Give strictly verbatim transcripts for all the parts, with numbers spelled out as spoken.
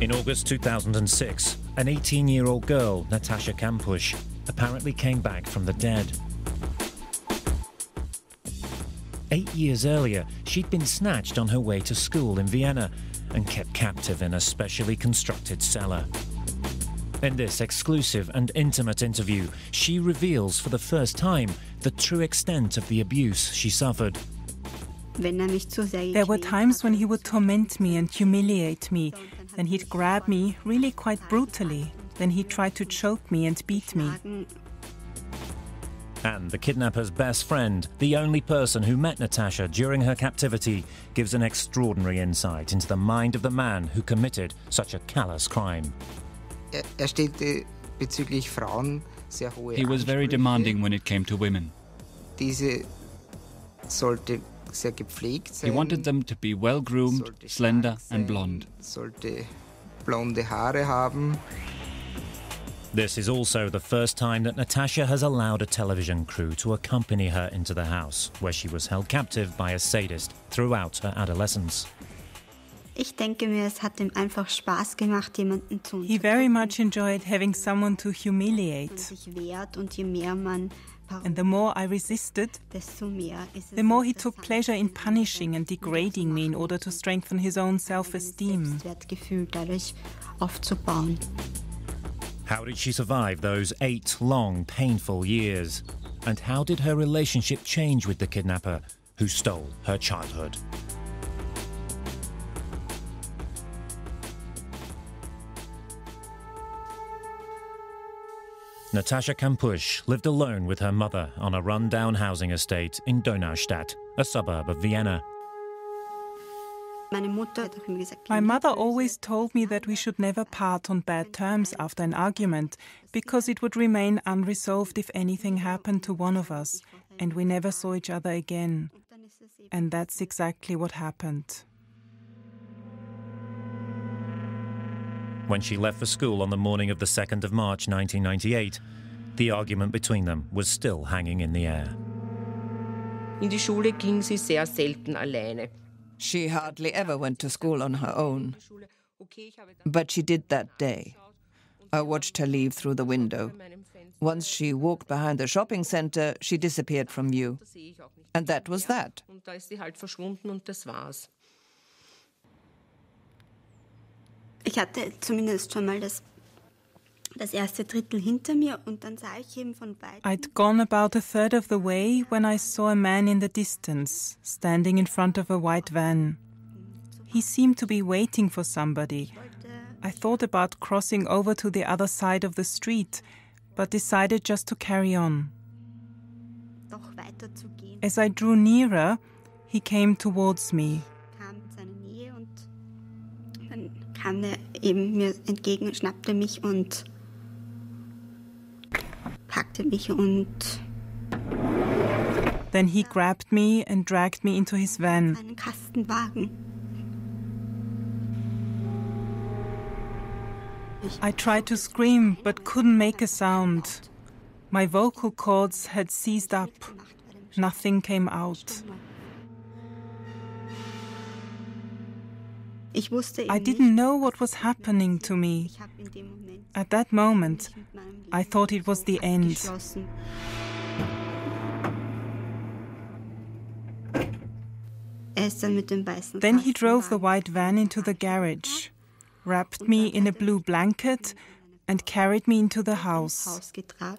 In August two thousand six, an eighteen-year-old girl, Natasha Kampusch, apparently came back from the dead. Eight years earlier, she'd been snatched on her way to school in Vienna and kept captive in a specially constructed cellar. In this exclusive and intimate interview, she reveals for the first time the true extent of the abuse she suffered. There were times when he would torment me and humiliate me. Then he'd grab me really quite brutally. Then he'd try to choke me and beat me. And the kidnapper's best friend, the only person who met Natasha during her captivity, gives an extraordinary insight into the mind of the man who committed such a callous crime. He was very demanding when it came to women. He wanted them to be well-groomed, slender and blonde. This is also the first time that Natasha has allowed a television crew to accompany her into the house, where she was held captive by a sadist throughout her adolescence. Ich denke mir, es hat ihm einfach Spaß gemacht, jemanden zu He very much enjoyed having someone to humiliate. sich wehrt und je mehr man And the more I resisted, desto mehr ist es the more he took pleasure in punishing and degrading me in order to strengthen his own self-esteem. Selbstwertgefühl dadurch aufzubauen. How did she survive those eight long, painful years? And how did her relationship change with the kidnapper who stole her childhood? Natasha Kampusch lived alone with her mother on a run-down housing estate in Donaustadt, a suburb of Vienna. My mother always told me that we should never part on bad terms after an argument, because it would remain unresolved if anything happened to one of us, and we never saw each other again. And that's exactly what happened. When she left for school on the morning of the second of March nineteen ninety-eight, the argument between them was still hanging in the air. In die Schule ging sie sehr selten alleine. She hardly ever went to school on her own. But she did that day. I watched her leave through the window. Once she walked behind the shopping center, she disappeared from view. And that was that. Und da ist sie halt verschwunden und das war's. Ich hatte zumindest schon mal das, das erste Drittel hinter mir und dann sah ich eben von beiden. I'd gone about a third of the way when I saw a man in the distance, standing in front of a white van. He seemed to be waiting for somebody. I thought about crossing over to the other side of the street, but decided just to carry on. Doch weiter zu gehen. As I drew nearer, he came towards me. Kam in seine Nähe und dann kam er eben mir entgegen, schnappte mich und packte mich und Then he grabbed me and dragged me into his van. einen Kastenwagen. I tried to scream but couldn't make a sound. My vocal cords had seized up. Nothing came out. Ich wusste I eben didn't know what was happening to me. ich habe in dem Moment At that moment, mit meinem Leben I thought it was the end. abgeschlossen. Er ist dann mit dem weißen Then he drove the Kastenwagen white van into the garage, wrapped me in a blue blanket, and carried me into the ins house. Haus getragen.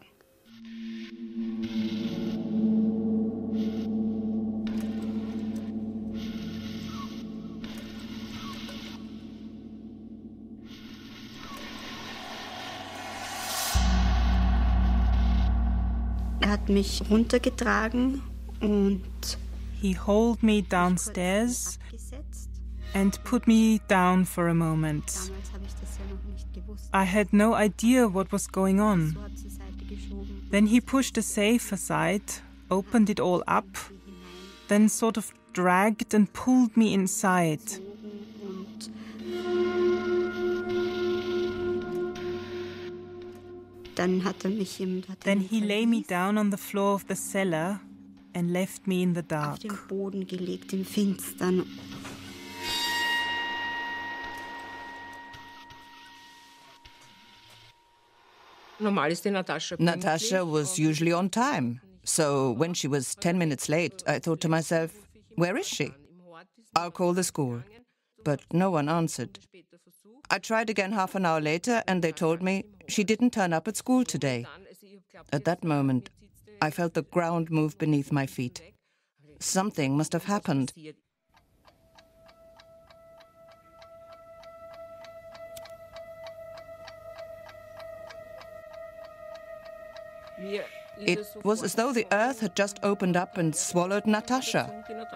Er hat mich runtergetragen und He hauled me downstairs abgesetzt. and put me down for a moment. Damals habe ich das ja noch nicht gewusst. I had no idea what was going on. So hat zur Seite geschoben. Then he pushed the safe aside, opened it all up, then sort of dragged and pulled me inside. Und dann hat er mich eben hat er Then mich he lay me verließ, down on the floor of the cellar and left me in the auf dark. den Boden gelegt im Finstern. Natasha was usually on time. So when she was ten minutes late, I thought to myself, where is she? I'll call the school. But no one answered. I tried again half an hour later and they told me she didn't turn up at school today. At that moment, I felt the ground move beneath my feet. Something must have happened. It was as though the earth had just opened up and swallowed Natasha.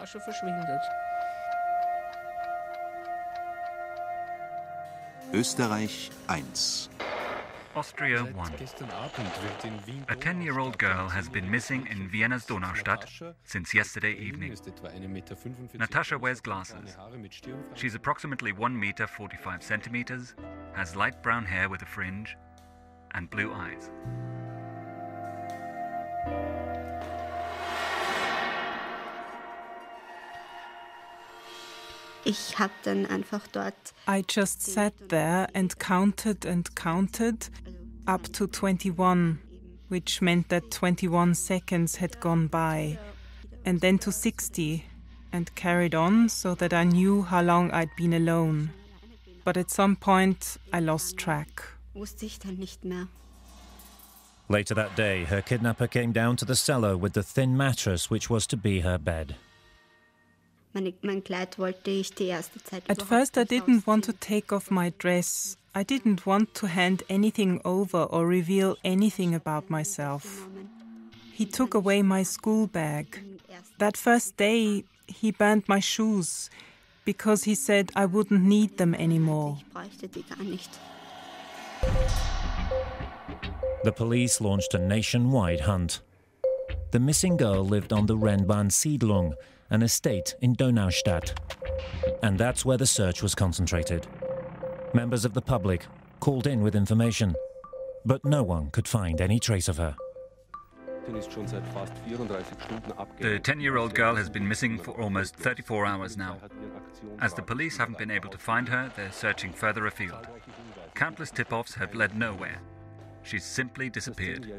Österreich one. Austria one. A ten-year-old girl has been missing in Vienna's Donaustadt since yesterday evening. Natasha wears glasses. She's approximately one meter forty-five centimeters, has light brown hair with a fringe, and blue eyes. Ich hab dann einfach dort I just sat there and counted and counted up to twenty-one, which meant that twenty-one seconds had gone by, and then to sixty, and carried on so that I knew how long I'd been alone. But at some point, I lost track. wusste ich dann nicht mehr. Later that day, her kidnapper came down to the cellar with the thin mattress which was to be her bed. Mein Kleid wollte ich die erste Zeit At first I didn't want to take off my dress. I didn't want to hand anything over or reveal anything about myself. He took away my school bag. That first day he burned my shoes because he said I wouldn't need them anymore. Ich bräuchte die gar nicht. The police launched a nationwide hunt. The missing girl lived on the Rennbahn-Siedlung, an estate in Donaustadt. And that's where the search was concentrated. Members of the public called in with information, but no one could find any trace of her. The ten-year-old girl has been missing for almost thirty-four hours now. As the police haven't been able to find her, they're searching further afield. Countless tip-offs have led nowhere. She's simply disappeared.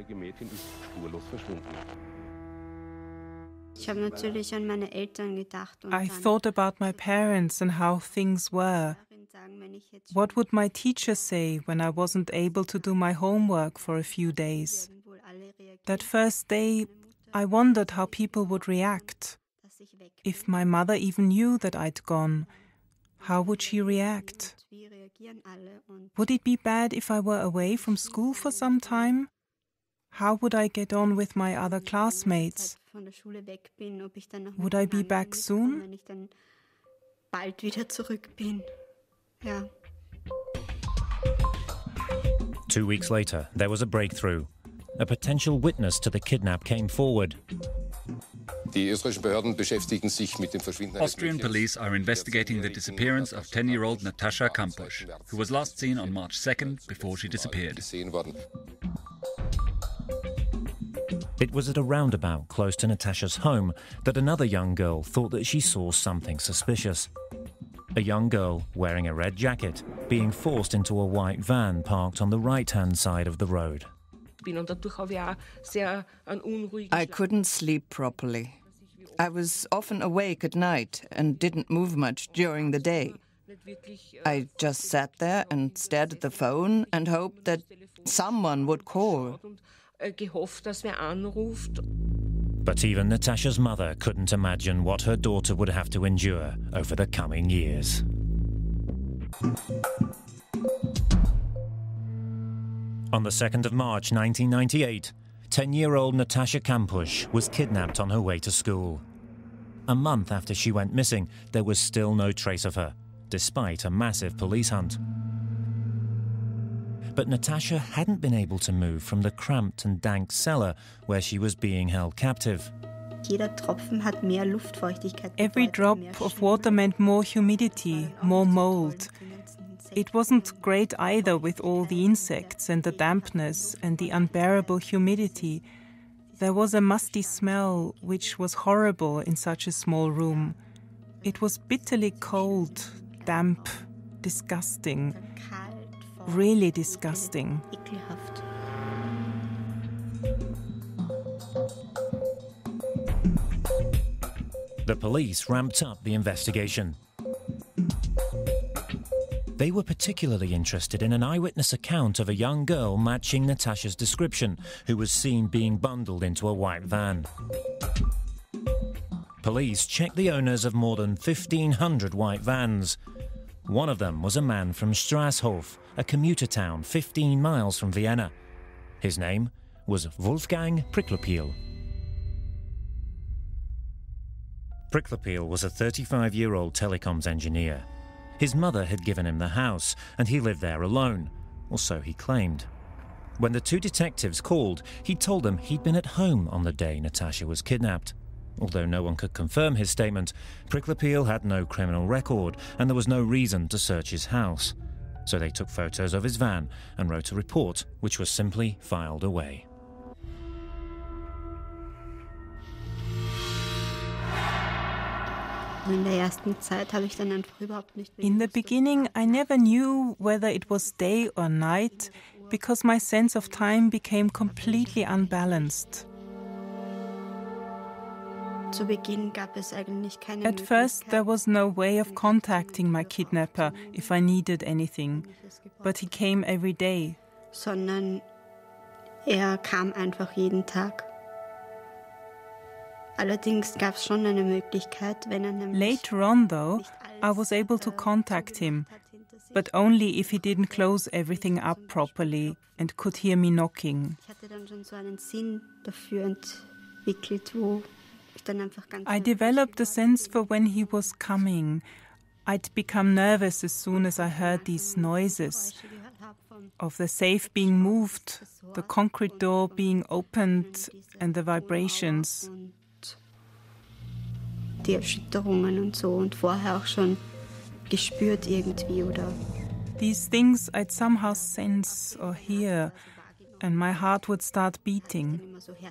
Ich habe natürlich an meine Eltern gedacht und I dann thought about my parents and how things were. sagen, wenn ich jetzt What would my teacher say when I wasn't able to do my homework for a few days? wohl alle reagieren, That first day, I wondered how people would react. dass ich weg If my mother even knew that I'd gone, how would she react? bin. Wie reagieren alle und Would it be bad if I were away from school for some time? How would I get on with my other classmates? Zeit von der Schule weg bin, ob ich dann noch Would I be miteinander back soon? mitkomme, wenn ich dann bald wieder zurück bin. Ja. Two weeks later, there was a breakthrough. A potential witness to the kidnap came forward. Die österreichischen Behörden beschäftigen sich mit dem Verschwinden eines Austrian Mädchens. police are investigating the disappearance of ten-year-old Natasha Kampusch, who was last seen on March second before she disappeared. Gesehen worden. It was at a roundabout close to Natasha's home that another young girl thought that she saw something suspicious. A young girl wearing a red jacket being forced into a white van parked on the right-hand side of the road. I couldn't sleep properly. I was often awake at night and didn't move much during the day. I just sat there and stared at the phone and hoped that someone would call. But even Natasha's mother couldn't imagine what her daughter would have to endure over the coming years. On the second of March nineteen ninety-eight, ten-year-old Natasha Kampusch was kidnapped on her way to school. A month after she went missing, there was still no trace of her, despite a massive police hunt. But Natasha hadn't been able to move from the cramped and dank cellar where she was being held captive. Jeder Tropfen hat mehr Luftfeuchtigkeit. Every bedeutet, drop mehr of Schnee. water meant more humidity, more mold. It wasn't great either with all the insects and the dampness and the unbearable humidity. There was a musty smell which was horrible in such a small room. It was bitterly cold, damp, disgusting, Kalt, feucht, really disgusting. ekelhaft. The police ramped up the investigation. They were particularly interested in an eyewitness account of a young girl matching Natasha's description, who was seen being bundled into a white van. Police checked the owners of more than fifteen hundred white vans. One of them was a man from Strasshof, a commuter town fifteen miles from Vienna. His name was Wolfgang Priklopil. Priklopil was a thirty-five-year-old telecoms engineer. His mother had given him the house, and he lived there alone, or so he claimed. When the two detectives called, he told them he'd been at home on the day Natasha was kidnapped. Although no one could confirm his statement, Priklopil had no criminal record, and there was no reason to search his house. So they took photos of his van and wrote a report, which was simply filed away. In der ersten Zeit habe ich dann einfach überhaupt nicht. In the beginning, I never knew whether it was day or night, because my sense of time became completely unbalanced. Zu Beginn gab es eigentlich keine At first, there was no way of contacting my kidnapper if I needed anything, but he came every day. Sondern er kam einfach jeden Tag. Allerdings gab es schon eine Möglichkeit, wenn er nämlich. Later on, though, I was able to contact him, but only if he didn't close everything up properly and could hear me knocking. Ich hatte dann schon so einen Sinn dafür entwickelt, wo ich dann einfach ganz. I developed a sense for when he was coming. I'd become nervous as soon as I heard these noises of the safe being moved, the concrete door being opened, and the vibrations. Die Erschütterungen und so und vorher auch schon gespürt irgendwie oder. These things I'd somehow sense or hear, and my heart would start beating.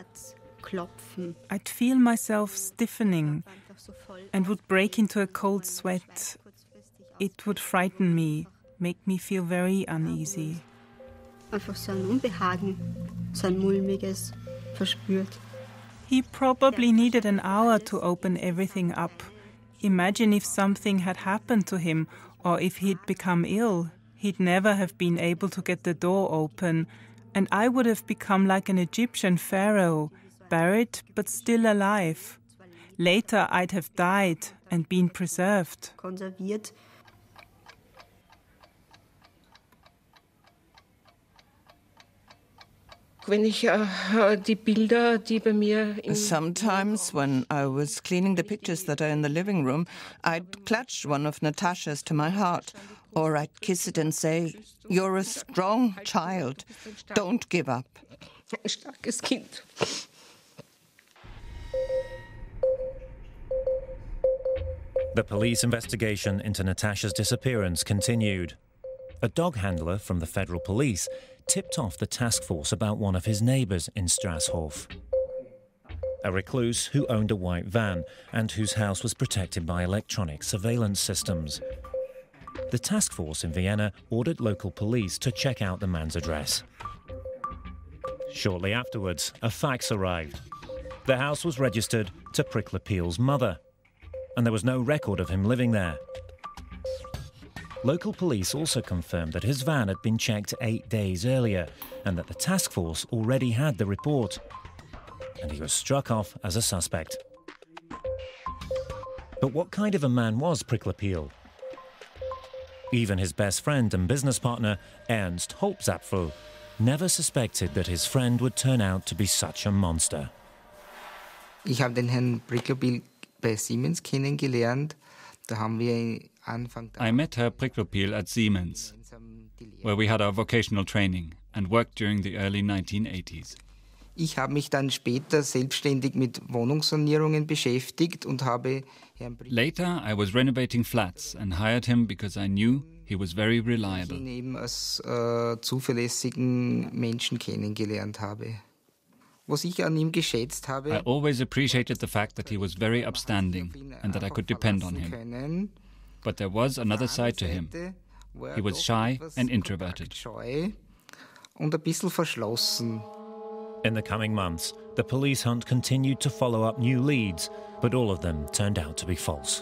I'd feel myself stiffening and would break into a cold sweat. It would frighten me, make me feel very uneasy. Einfach so ein Unbehagen, so ein mulmiges verspürt. He probably needed an hour to open everything up. Imagine if something had happened to him, or if he'd become ill. He'd never have been able to get the door open, and I would have become like an Egyptian pharaoh, buried but still alive. Later I'd have died and been preserved. Konserviert. Sometimes, when I was cleaning the pictures that are in the living room, I'd clutch one of Natasha's to my heart, or I'd kiss it and say, "You're a strong child. Don't give up." Ein starkes Kind. The police investigation into Natasha's disappearance continued. A dog handler from the federal police tipped off the task force about one of his neighbours in Strasshof. A recluse who owned a white van and whose house was protected by electronic surveillance systems. The task force in Vienna ordered local police to check out the man's address. Shortly afterwards, a fax arrived. The house was registered to Priklopil's mother, and there was no record of him living there. Local police also confirmed that his van had been checked eight days earlier and that the task force already had the report. And he was struck off as a suspect. But what kind of a man was Priklopil? Even his best friend and business partner, Ernst Holzapfel, never suspected that his friend would turn out to be such a monster. Ich habe den Herrn Priklopil bei Siemens kennengelernt. Da haben wir I met Herr Priklopil at Siemens, where we had our vocational training and worked during the early nineteen eighties. Ich habe mich dann später selbstständig mit Wohnungssanierungen beschäftigt und habe Herrn Later, I was renovating flats and hired him because I knew he was very reliable. ihn eben als äh, zuverlässigen Menschen kennengelernt habe. Was ich an ihm geschätzt habe, I always appreciated the fact that he was very upstanding and that I could depend on him. But there was another side to him. He was shy and introverted. Scheu und ein bisschen verschlossen. In the coming months, the police hunt continued to follow up new leads, but all of them turned out to be false.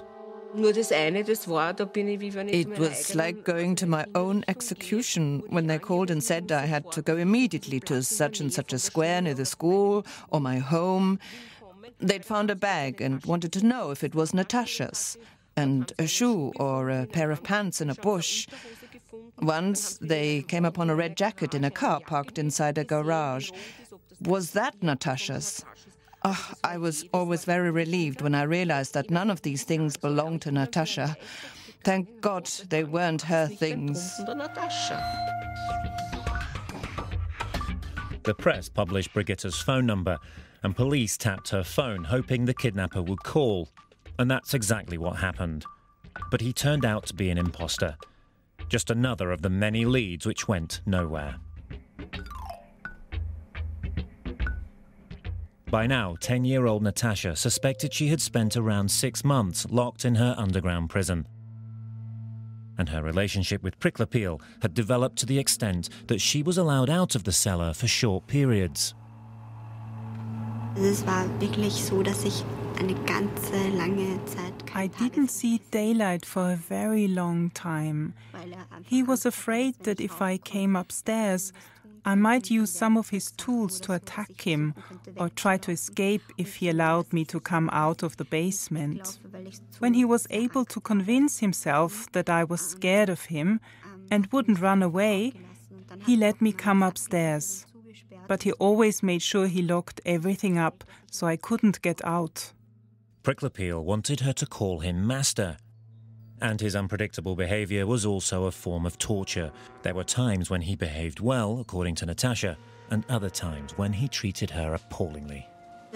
It was like going to my own execution when they called and said I had to go immediately to such and such a square near the school or my home. They'd found a bag and wanted to know if it was Natasha's, and a shoe or a pair of pants in a bush. Once they came upon a red jacket in a car parked inside a garage. Was that Natasha's? Oh, I was always very relieved when I realized that none of these things belonged to Natasha. Thank God they weren't her things. The press published Brigitta's phone number, and police tapped her phone, hoping the kidnapper would call. And that's exactly what happened. But he turned out to be an imposter. Just another of the many leads which went nowhere. By now, ten-year-old Natasha suspected she had spent around six months locked in her underground prison. And her relationship with Pricklepeel had developed to the extent that she was allowed out of the cellar for short periods. I didn't see daylight for a very long time. He was afraid that if I came upstairs, I might use some of his tools to attack him or try to escape if he allowed me to come out of the basement. When he was able to convince himself that I was scared of him and wouldn't run away, he let me come upstairs. But he always made sure he locked everything up so I couldn't get out. Pricklepeel wanted her to call him master. And his unpredictable behaviour was also a form of torture. There were times when he behaved well, according to Natasha, and other times when he treated her appallingly.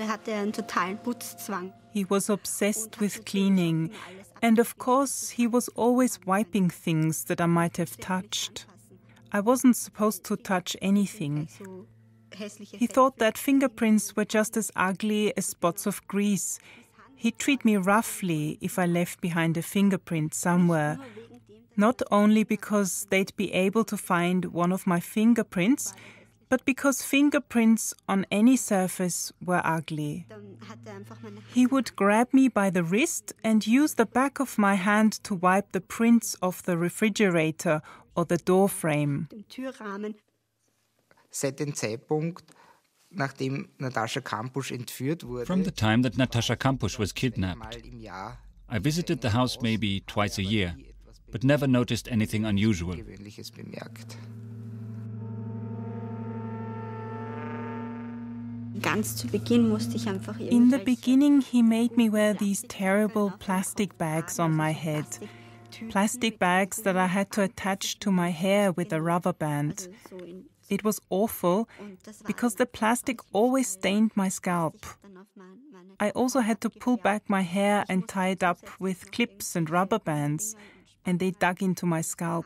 He was obsessed with cleaning, and of course he was always wiping things that I might have touched. I wasn't supposed to touch anything. He thought that fingerprints were just as ugly as spots of grease. He'd treat me roughly if I left behind a fingerprint somewhere, not only because they'd be able to find one of my fingerprints, but because fingerprints on any surface were ugly. He would grab me by the wrist and use the back of my hand to wipe the prints off the refrigerator or the door frame. Seit dem Zeitpunkt, nachdem Natascha Kampusch entführt wurde, From the time that Natascha Kampusch was kidnapped, I visited the house maybe twice a year, but never noticed anything unusual. In the beginning, he made me wear these terrible plastic bags on my head. Plastic bags that I had to attach to my hair with a rubber band. It was awful because the plastic always stained my scalp. I also had to pull back my hair and tie it up with clips and rubber bands, and they dug into my scalp.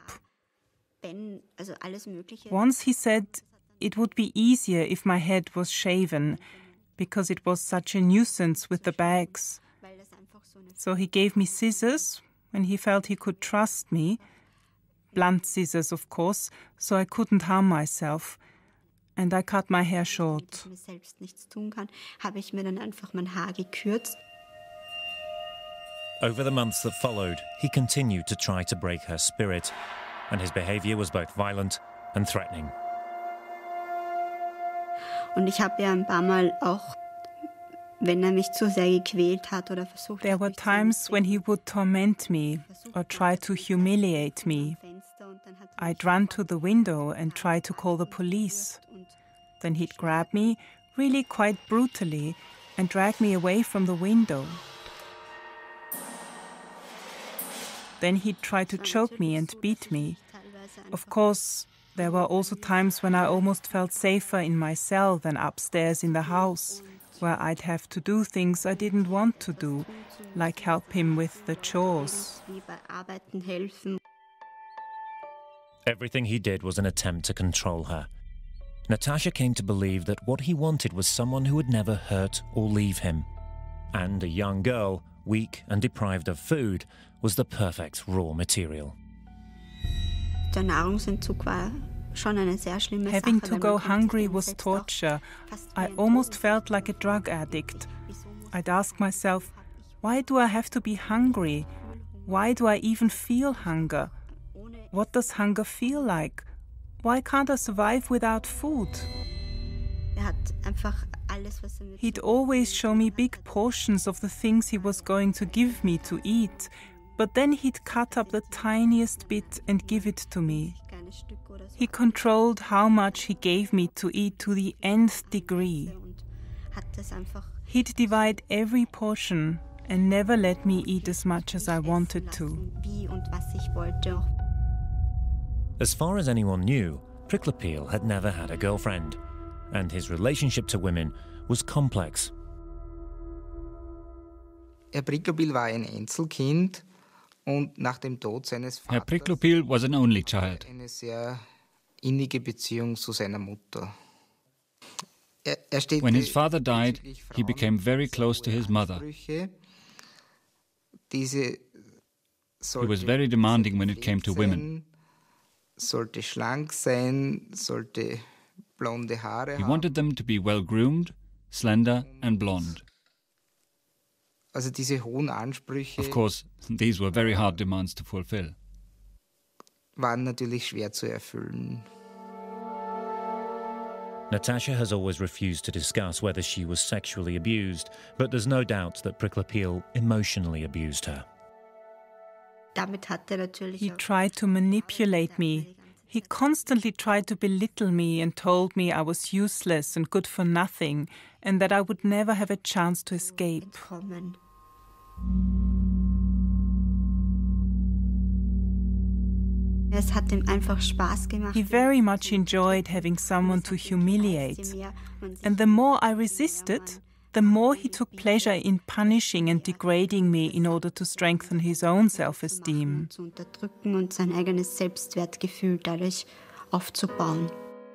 Once he said it would be easier if my head was shaven, because it was such a nuisance with the bags. So he gave me scissors when he felt he could trust me. Blunt scissors, of course, so I couldn't harm myself. And I cut my hair short. Over the months that followed, he continued to try to break her spirit, and his behavior was both violent and threatening. Und ich habe ja ein paar Mal auch, wenn er mich zu sehr gequält hat oder versucht. There were times when he would torment me or try to humiliate me. I'd run to the window and try to call the police. Then he'd grab me, really quite brutally, and drag me away from the window. Then he'd try to choke me and beat me. Of course, there were also times when I almost felt safer in my cell than upstairs in the house, where I'd have to do things I didn't want to do, like help him with the chores. Everything he did was an attempt to control her. Natasha came to believe that what he wanted was someone who would never hurt or leave him. And a young girl, weak and deprived of food, was the perfect raw material. Der Nahrungsentzug war Having to go hungry was torture. I almost felt like a drug addict. I'd ask myself, why do I have to be hungry? Why do I even feel hunger? What does hunger feel like? Why can't I survive without food? He'd always show me big portions of the things he was going to give me to eat, but then he'd cut up the tiniest bit and give it to me. He controlled how much he gave me to eat to the nth degree. He'd divide every portion and never let me eat as much as I wanted to. As far as anyone knew, Pricklepeel had never had a girlfriend, and his relationship to women was complex. Herr Pricklepeel war ein Einzelkind und nach dem Tod seines Herr Vaters Pricklepeel was an only child. eine sehr innige Beziehung zu seiner Mutter. Er, er steht When his father died, he became very close to his mother. Diese He was very demanding when it came to women. Sollte schlank sein, sollte blonde Haare He haben. wanted them to be well-groomed, slender and blonde. Also diese hohen Ansprüche Of course, these were very hard demands to fulfill. waren natürlich schwer zu erfüllen. Natasha has always refused to discuss whether she was sexually abused, but there's no doubt that Pricklepeel emotionally abused her. He tried to manipulate me. He constantly tried to belittle me and told me I was useless and good for nothing, and that I would never have a chance to escape. He very much enjoyed having someone to humiliate. And the more I resisted, the more he took pleasure in punishing and degrading me in order to strengthen his own self-esteem. Und sein eigenes Selbstwertgefühl dadurch aufzubauen.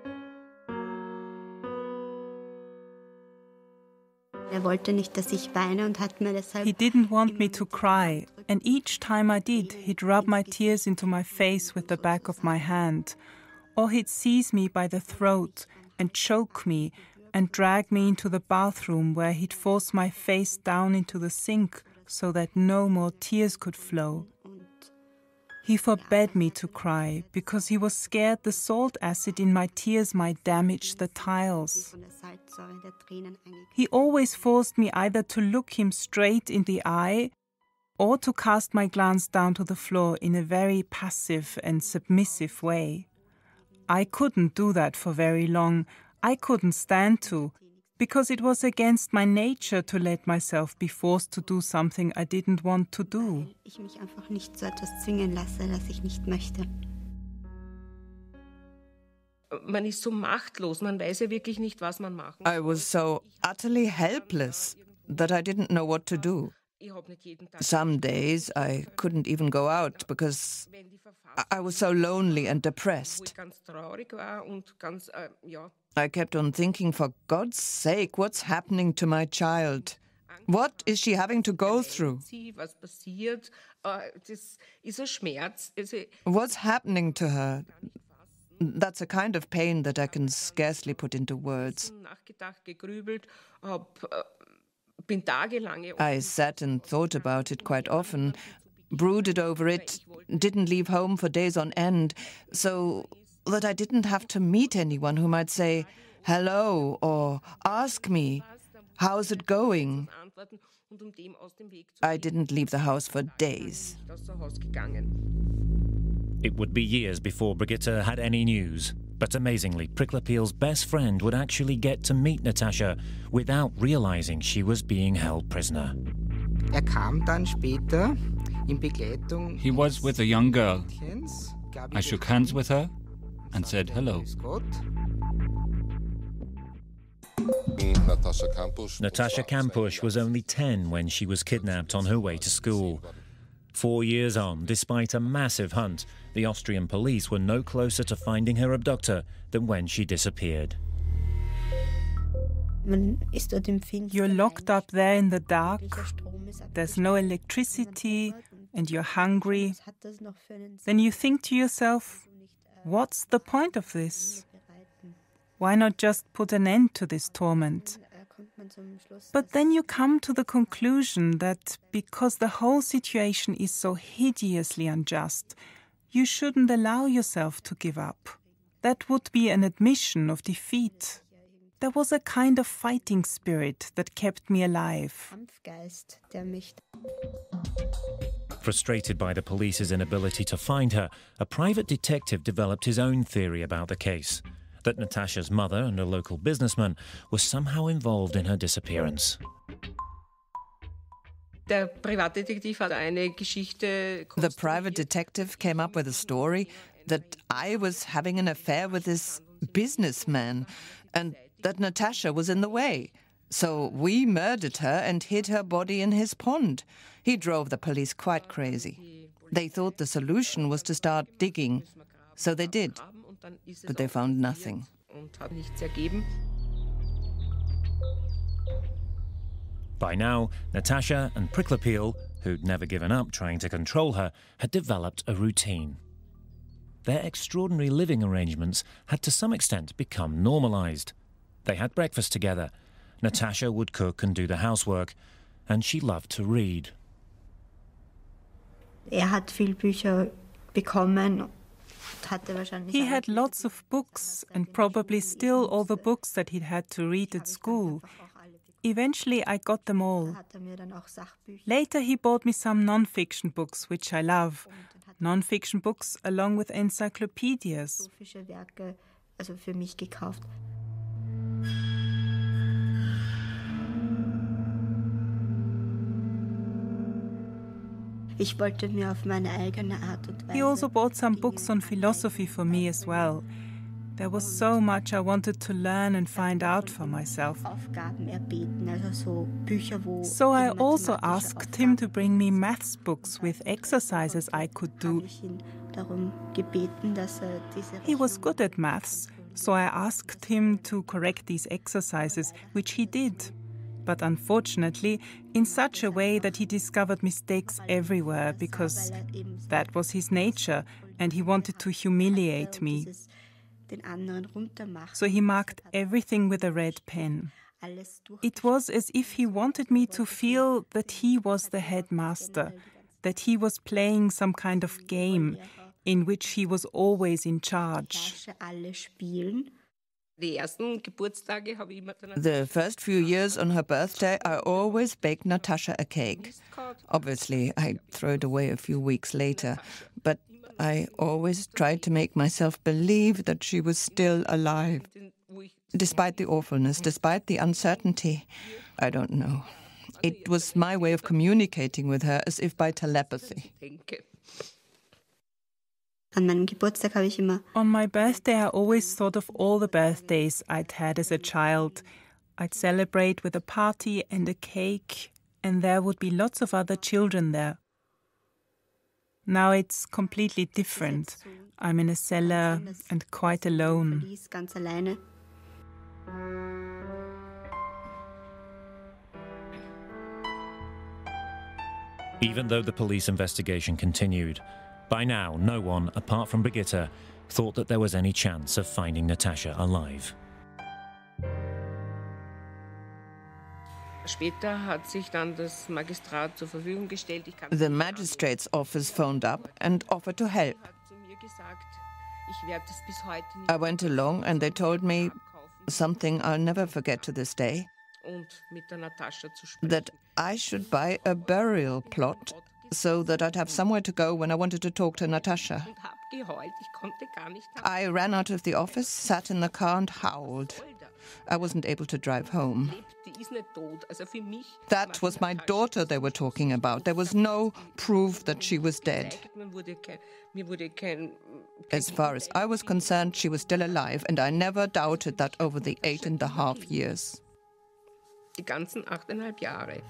Er wollte nicht, dass ich weine und hat mir deshalb. He didn't want me to cry, and each time I did, he'd rub my tears into my face with the back of my hand, or he'd seize me by the throat and choke me and drag me into the bathroom where he'd force my face down into the sink so that no more tears could flow. He forbade me to cry because he was scared the salt acid in my tears might damage the tiles. He always forced me either to look him straight in the eye or to cast my glance down to the floor in a very passive and submissive way. I couldn't do that for very long. I couldn't stand to, because it was against my nature to let myself be forced to do something I didn't want to do. Ich mich einfach nicht so etwas zwingen lasse, das ich nicht möchte. Man ist so machtlos, man weiß ja wirklich nicht, was man machen soll. I was so utterly helpless that I didn't know what to do. Some days I couldn't even go out because I was so lonely and depressed. I kept on thinking, for God's sake, what's happening to my child? What is she having to go through? What's happening to her? That's a kind of pain that I can scarcely put into words. I sat and thought about it quite often, brooded over it, didn't leave home for days on end, so that I didn't have to meet anyone who might say hello or ask me, how's it going? I didn't leave the house for days. It would be years before Brigitte had any news. But amazingly, Pricklepeel's best friend would actually get to meet Natasha without realizing she was being held prisoner. Er kam dann später in Begleitung He was with a young girl. Mädchens, gab I ihr shook die hands Hand, with her and said hello. Grüß Gott. Natasha Kampusch. Natasha Kampusch was only ten when she was kidnapped on her way to school. Four years on, despite a massive hunt, the Austrian police were no closer to finding her abductor than when she disappeared. You're locked up there in the dark, there's no electricity, and you're hungry. Then you think to yourself, What's the point of this? Why not just put an end to this torment? But then you come to the conclusion that because the whole situation is so hideously unjust, you shouldn't allow yourself to give up. That would be an admission of defeat. There was a kind of fighting spirit that kept me alive. Frustrated by the police's inability to find her, a private detective developed his own theory about the case. That Natasha's mother and a local businessman were somehow involved in her disappearance. The private detective came up with a story that I was having an affair with this businessman and that Natasha was in the way. So we murdered her and hid her body in his pond. He drove the police quite crazy. They thought the solution was to start digging. So they did. But they found nothing. By now, Natasha and Pricklepeel, who'd never given up trying to control her, had developed a routine. Their extraordinary living arrangements had to some extent become normalized. They had breakfast together. Natasha would cook and do the housework, and she loved to read. Er hat viel Bücher bekommen. He had lots of books, and probably still all the books that he'd had to read at school. Eventually I got them all. Later he bought me some non-fiction books, which I love. Non-fiction books along with encyclopedias. Ich wollte mir auf meine eigene Art und Weise. He also bought some books on philosophy for me as well. There was so much I wanted to learn and find out for myself. So I also asked him to bring me maths books with exercises I could do. He was good at maths, so I asked him to correct these exercises, which he did. But unfortunately, in such a way that he discovered mistakes everywhere, because that was his nature, and he wanted to humiliate me. So he marked everything with a red pen. It was as if he wanted me to feel that he was the headmaster, that he was playing some kind of game in which he was always in charge. The first few years on her birthday, I always baked Natasha a cake. Obviously, I throw it away a few weeks later, but I always tried to make myself believe that she was still alive. Despite the awfulness, despite the uncertainty, I don't know. It was my way of communicating with her, as if by telepathy. On my birthday, I always thought of all the birthdays I'd had as a child. I'd celebrate with a party and a cake, and there would be lots of other children there. Now it's completely different. I'm in a cellar and quite alone. Even though the police investigation continued, by now no one, apart from Brigitte, thought that there was any chance of finding Natasha alive. The magistrate's office phoned up and offered to help. I went along and they told me something I'll never forget to this day, that I should buy a burial plot so that I'd have somewhere to go when I wanted to talk to Natasha. I ran out of the office, sat in the car and howled. I wasn't able to drive home. That was my daughter they were talking about. There was no proof that she was dead. As far as I was concerned, she was still alive, and I never doubted that over the eight and a half years. Die ganzen achteinhalb Jahre.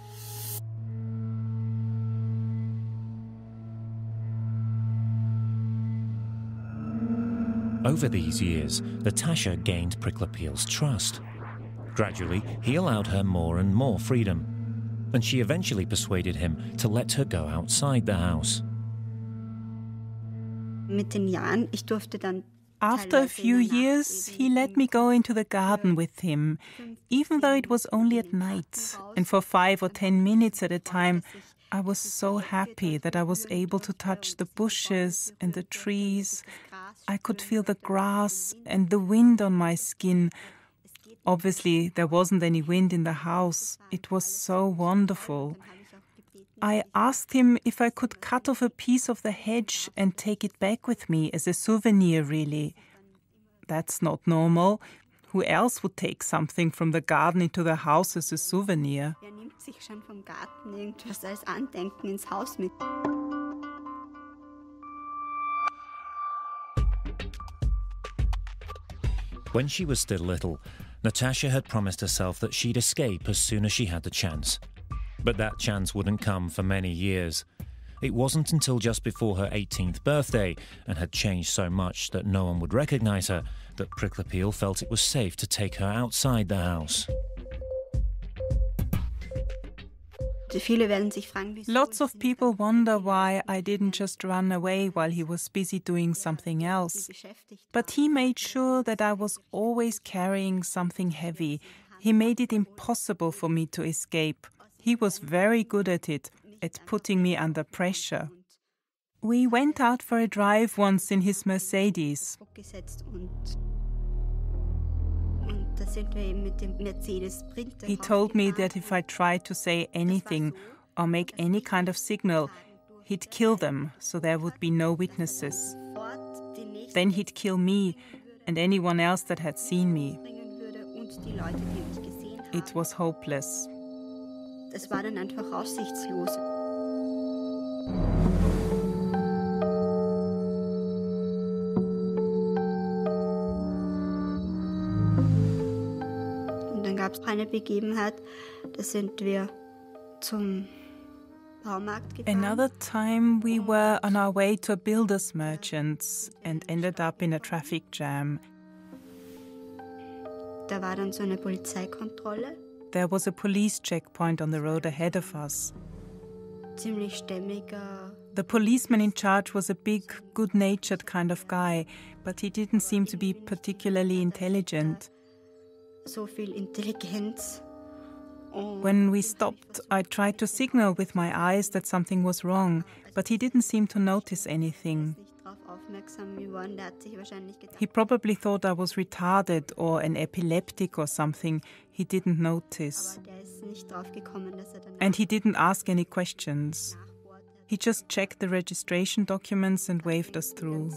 Over these years, Natasha gained Pricklepeel's trust. Gradually, he allowed her more and more freedom, and she eventually persuaded him to let her go outside the house. After a few years, he let me go into the garden with him, even though it was only at night. And for five or ten minutes at a time, I was so happy that I was able to touch the bushes and the trees. I could feel the grass and the wind on my skin. Obviously, there wasn't any wind in the house. It was so wonderful. I asked him if I could cut off a piece of the hedge and take it back with me as a souvenir, really. That's not normal. Who else would take something from the garden into the house as a souvenir? Wer nimmt sich schon vom Garten irgendwas als Andenken ins Haus mit? When she was still little, Natasha had promised herself that she'd escape as soon as she had the chance. But that chance wouldn't come for many years. It wasn't until just before her eighteenth birthday, and had changed so much that no one would recognize her, that Pricklepeel felt it was safe to take her outside the house. Lots of people wonder why I didn't just run away while he was busy doing something else. But he made sure that I was always carrying something heavy. He made it impossible for me to escape. He was very good at it, at putting me under pressure. We went out for a drive once in his Mercedes. He told me that if I tried to say anything or make any kind of signal, he'd kill them, so there would be no witnesses. Then he'd kill me and anyone else that had seen me. It was hopeless. Das war dann einfach aussichtslos. Und dann gab es eine Begebenheit, da sind wir zum Baumarkt gefahren. Another time we were on our way to a builder's merchant's and ended up in a traffic jam. Da war dann so eine Polizeikontrolle. There was a police checkpoint on the road ahead of us. Ziemlich stämmiger. The policeman in charge was a big, good-natured kind of guy, but he didn't seem to be particularly intelligent. So viel Intelligenz. When we stopped, I tried to signal with my eyes that something was wrong, but he didn't seem to notice anything. He probably thought I was retarded or an epileptic or something. He didn't notice. And he didn't ask any questions. He just checked the registration documents and waved us through.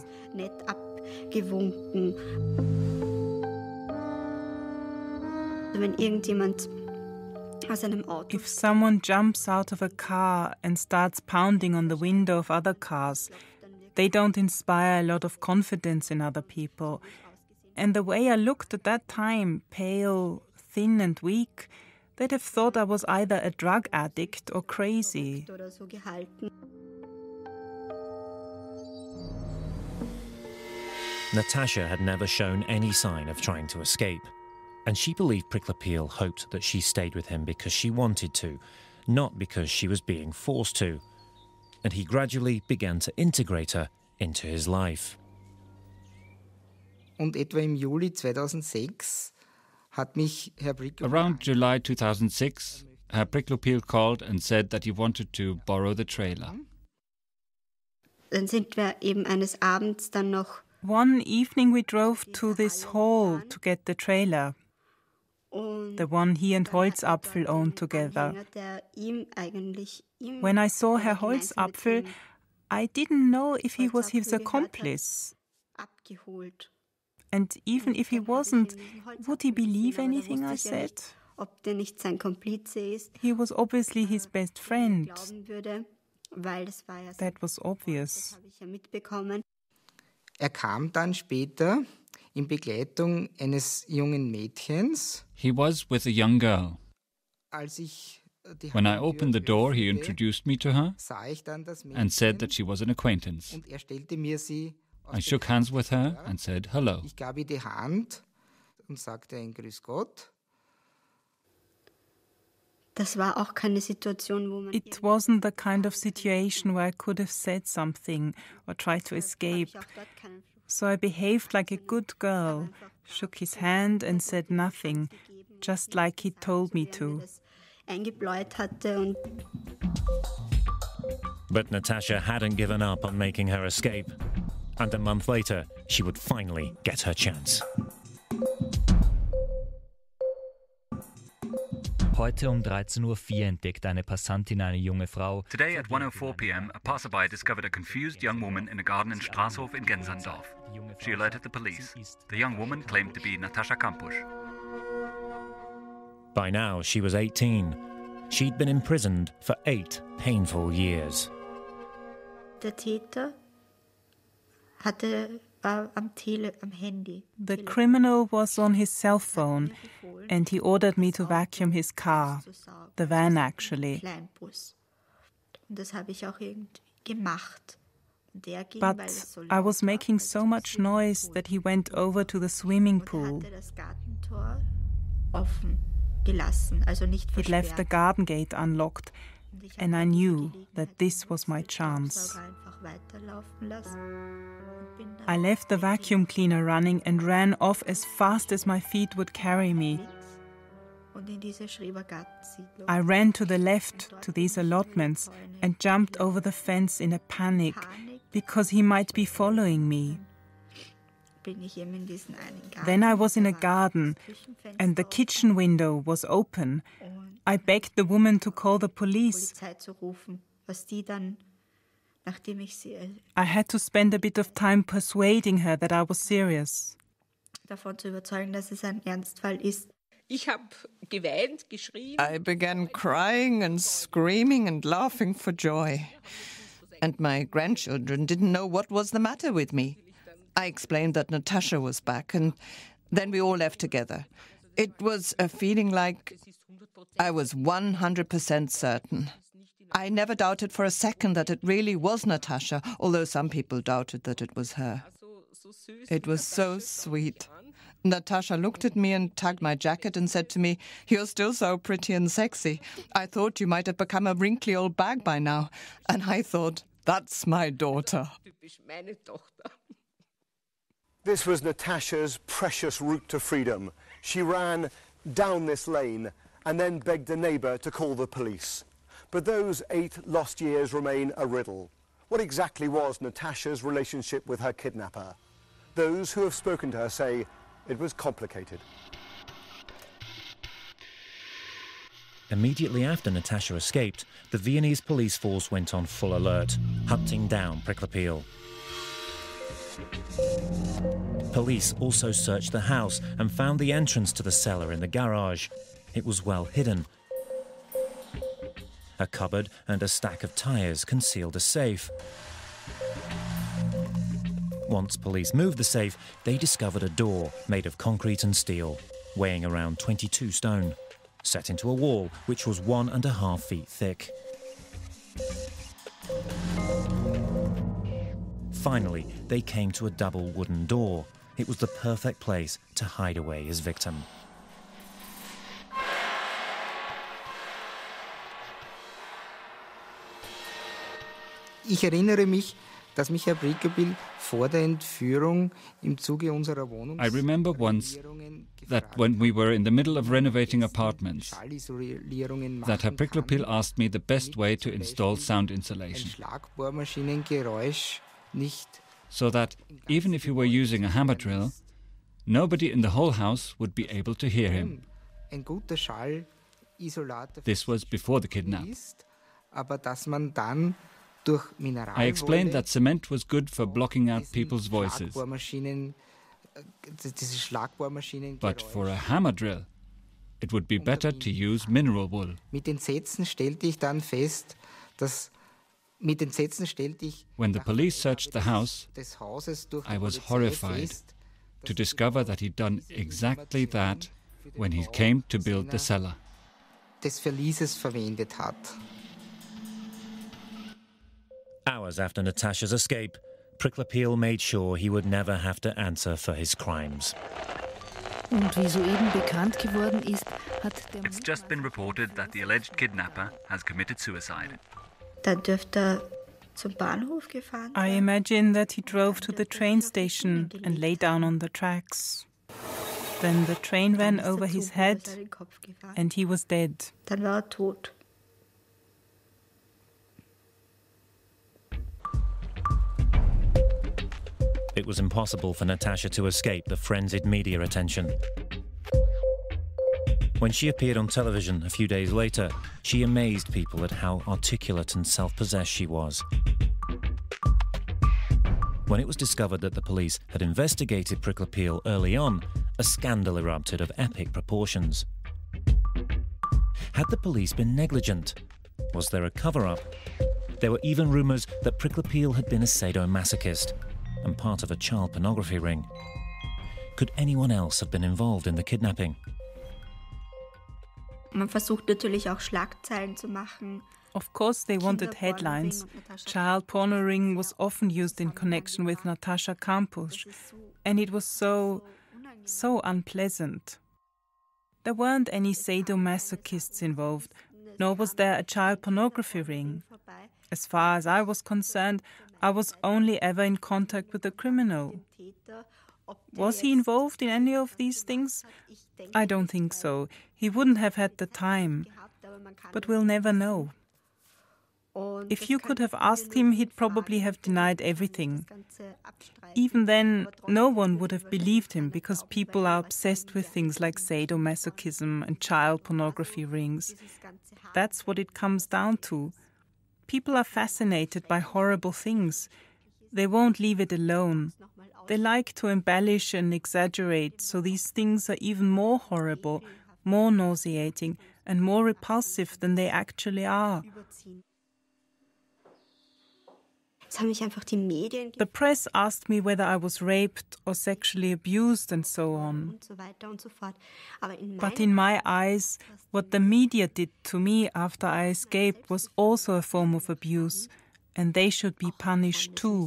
If someone jumps out of a car and starts pounding on the window of other cars, they don't inspire a lot of confidence in other people. And the way I looked at that time, pale, thin and weak, they'd have thought I was either a drug addict or crazy. Natasha had never shown any sign of trying to escape, and she believed Pricklepeel hoped that she stayed with him because she wanted to, not because she was being forced to. And he gradually began to integrate her into his life. Und etwa im Juli zweitausendsechs hat mich Herr Pricklepeel. Around July two thousand six, Herr Pricklepeel called and said that he wanted to borrow the trailer. Dann sind wir eben eines Abends dann noch. One evening we drove to this hall to get the trailer, the one he and Holzapfel owned together. When I saw Herr Holzapfel, I didn't know if he was his accomplice. And even if he wasn't, would he believe anything I said? He was obviously his best friend. That was obvious. Er kam dann später in Begleitung eines jungen Mädchens. He was with a young girl. Als ich die When I opened the door, he introduced me to her sah ich dann das Mädchen and said that she was an acquaintance. und er stellte mir sie aus I shook hands with her and said hello. Ich gab ihr die Hand und sagte ein Grüß Gott. Das war auch keine Situation, wo man It wasn't the kind of situation where I could have said something or tried to escape. So I behaved like a good girl, shook his hand and said nothing, just like he told me to. But Natasha hadn't given up on making her escape. And a month later, she would finally get her chance. Heute um dreizehn Uhr vier entdeckt eine Passantin eine junge Frau. Today at one oh four p m, a passerby discovered a confused young woman in a garden in Straßhof in Gensandorf. She alerted the police. The young woman claimed to be Natascha Kampusch. By now, she was eighteen. She'd been imprisoned for eight painful years. Der Täter hatte war am Tele, am Handy. The criminal was on his cell phone and he ordered me to vacuum his car, the van actually. Das habe ich auch irgendwie gemacht. But I was making so much noise that he went over to the swimming pool. It left the garden gate unlocked, and I knew that this was my chance. I left the vacuum cleaner running and ran off as fast as my feet would carry me. I ran to the left to these allotments and jumped over the fence in a panic because he might be following me. Then I was in a garden and the kitchen window was open. I begged the woman to call the police. I had to spend a bit of time persuading her that I was serious. I began crying and screaming and laughing for joy. And my grandchildren didn't know what was the matter with me. I explained that Natasha was back, and then we all left together. It was a feeling like I was one hundred percent certain. I never doubted for a second that it really was Natasha, although some people doubted that it was her. It was so sweet. Natasha looked at me and tugged my jacket and said to me, "You're still so pretty and sexy. I thought you might have become a wrinkly old bag by now." And I thought, that's my daughter. This was Natasha's precious route to freedom. She ran down this lane and then begged a neighbour to call the police. But those eight lost years remain a riddle. What exactly was Natasha's relationship with her kidnapper? Those who have spoken to her say it was complicated. Immediately after Natasha escaped, the Viennese police force went on full alert, hunting down Priklopil. Police also searched the house and found the entrance to the cellar in the garage. It was well hidden. A cupboard and a stack of tyres concealed a safe. Once police moved the safe, they discovered a door made of concrete and steel, weighing around twenty-two stone, set into a wall which was one and a half feet thick. Finally, they came to a double wooden door. It was the perfect place to hide away his victim. Ich erinnere mich, dass mich Herr Priklopil vor der Entführung im Zuge unserer Wohnung. I remember once that when we were in the middle of renovating apartments, that Herr Priklopil asked me the best way to install sound insulation, so that even if you were using a hammer drill, nobody in the whole house would be able to hear him. This was before the kidnap. I explained that cement was good for blocking out people's voices. But for a hammer drill, it would be better to use mineral wool. When the police searched the house, I was horrified to discover that he'd done exactly that when he came to build the cellar. Hours after Natasha's escape, Priklopil made sure he would never have to answer for his crimes. It's just been reported that the alleged kidnapper has committed suicide. Da dürfte I imagine that he drove to the train station and lay down on the tracks. Then the train ran over his head and he was dead. Dann war er tot. It was impossible for Natasha to escape the frenzied media attention. When she appeared on television a few days later, she amazed people at how articulate and self-possessed she was. When it was discovered that the police had investigated Prickly Peel early on, a scandal erupted of epic proportions. Had the police been negligent? Was there a cover-up? There were even rumours that Prickly Peel had been a sadomasochist and part of a child pornography ring. Could anyone else have been involved in the kidnapping? Man versucht natürlich auch Schlagzeilen zu machen. Of course they wanted headlines. Child porno ring was often used in connection with Natascha Kampusch, and it was so, so unpleasant. There weren't any sadomasochists involved, nor was there a child pornography ring. As far as I was concerned, I was only ever in contact with the criminal. Was he involved in any of these things? I don't think so. He wouldn't have had the time. But we'll never know. If you could have asked him, he'd probably have denied everything. Even then, no one would have believed him because people are obsessed with things like sadomasochism and child pornography rings. That's what it comes down to. People are fascinated by horrible things. They won't leave it alone. They like to embellish and exaggerate, so these things are even more horrible, more nauseating, and more repulsive than they actually are. The press asked me whether I was raped or sexually abused and so on. But in my eyes, what the media did to me after I escaped was also a form of abuse, and they should be punished too.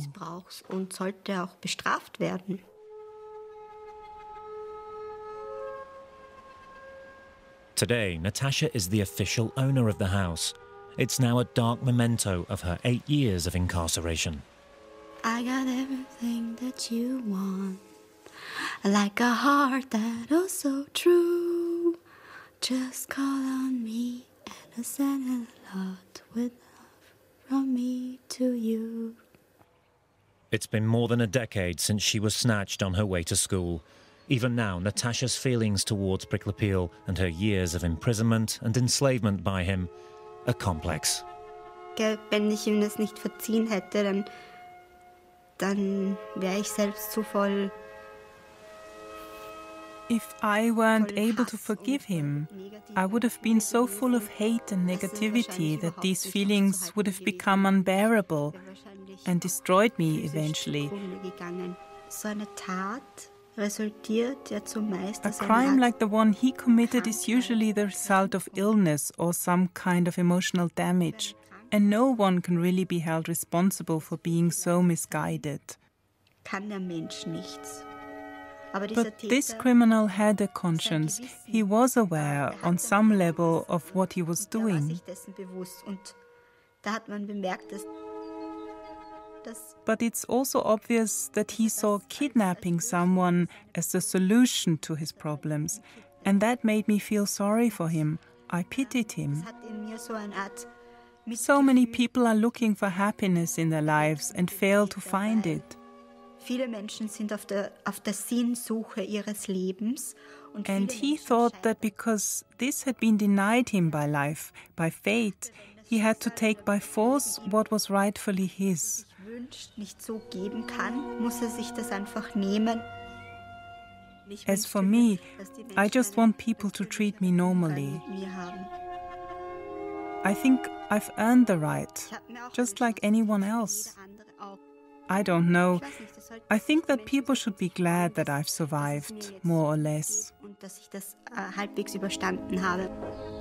Today, Natasha is the official owner of the house. It's now a dark memento of her eight years of incarceration. I got everything that you want, like a heart that is so true. Just call on me and I'll send a lot with love from me to you. It's been more than a decade since she was snatched on her way to school. Even now, Natasha's feelings towards Prickly Peel and her years of imprisonment and enslavement by him are complex. Wenn ich ihm das nicht verziehen hätte, dann, dann wäre ich selbst zu voll. If I weren't able to forgive him, I would have been so full of hate and negativity that these feelings would have become unbearable and destroyed me eventually. So eine Tat resultiert ja zumeist A crime like the one he committed is usually the result of illness or some kind of emotional damage, and no one can really be held responsible for being so misguided. Kann der Mensch nichts. But this criminal had a conscience. He was aware on some level of what he was doing. But it's also obvious that he saw kidnapping someone as the solution to his problems, and that made me feel sorry for him. I pitied him. So many people are looking for happiness in their lives and fail to find it. Viele Menschen sind auf der, auf der Sinnsuche ihres Lebens. And he thought that because this had been denied him by life, by fate, he had to take by force what was rightfully his. Nicht so geben kann, muss er sich das einfach nehmen. As for me, I just want people to treat me normally. I think I've earned the right, just like anyone else. I don't know. I think that people should be glad that I've survived, more or less. Und dass ich das halbwegs überstanden habe.